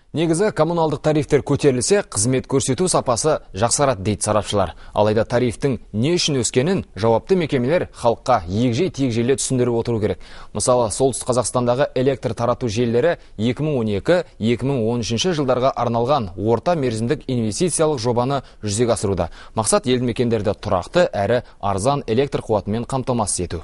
Негізі коммуналдық тарифтер көтерілсе, қызмет көрсету сапасы жақсарады дейді сарапшылар. Алайда тарифтің не үшін өскенін жауапты мекемелер халыққа егжей-тегжейлі түсіндіріп отыру керек. Мысалы, Солтүстік Қазақстандағы электр тарату желілері 2012-2013 жылдарға арналған орта мерзімдік инвестициялық жобаны жүзеге асыруда. Мақсат елді мекендерді тұрақты әрі арзан электр қуатымен қамтамасыз ету.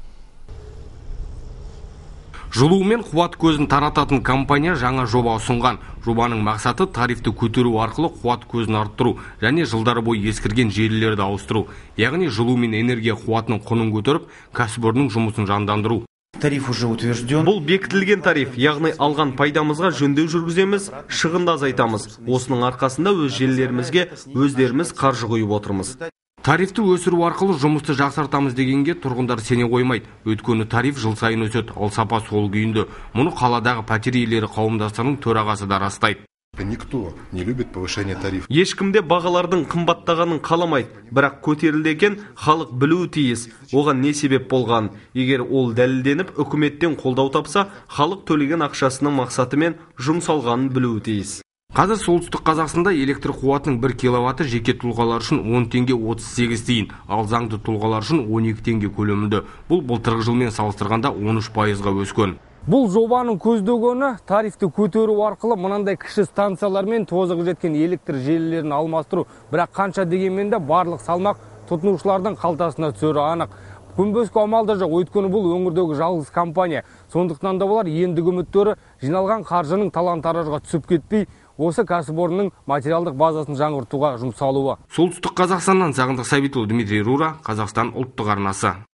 Жылу мен қуат көзін тарататын компания жаңа жоба ұсынған. Жобаның мақсаты тарифті көтеру арқылы қуат көзін арттыру және жылдары бойы ескірген желілерді ауыстыру. Яғни жылу мен энергия қуатының құнын көтеріп, кәсіпорынның жұмысын жандандыру. Тариф уже утвержден. Бұл бекітілген тариф, яғни алған пайдамызға жөндеу жүргіземіз, шығынды азайтамыз. Осының арқасында өз желілерімізге өздеріміз қаржы құйып отырмыз. Тарифті өсіру арқылы жұмысты жақсартамыз дегенге тұрғындар сене қоймайды. Өйткені тариф жыл сайын өседі, ал сапа сол күйінде. Мұны қаладағы пәтер иелері қауымдастығының төрағасы да растайды. Никто не любит повышение тарифа. Ешкімде бағалардың қымбаттағанын қаламайды, бірақ көтерілді екен халық білуі тиіс. Оған не себеп болған? Егер ол дәлелденіп, үкіметтен қолдау тапса, халық төлеген ақшасының мақсатымен жұмсалғанын білуі тиіс. Қазір Солтүстік Қазақстанда электр қуатының 1 киловатты жеке тұлғалар үшін 10 теңге 38 тиын, ал заңды тұлғалар үшін 12 теңге көлемінде. Бұл былтырғы жылмен салыстырғанда 13%-ға өскен. Бұл жобаның көздегені тарифті көтеру арқылы мынандай кіші станциялар мен тозығы жеткен электр желілерін алмастыру. Бірақ қанша дегенмен де барлық салмақ тұтынушылардың қалтасына түсері анық. Көнбеске амал да жоқ, өйткені бұл өңірдегі жалғыз компания. Сондықтан да болар ендігі үміттері жиналған қаржының талан-таражға түсіп кетпей, осы кәсіпорынның материалдық базасын жаңғыртуға жұмсалуы. Солтүстік Қазақстаннан Сағындық Сәбитұлы, Дмитрий Рура, Қазақстан ұлттық арнасы.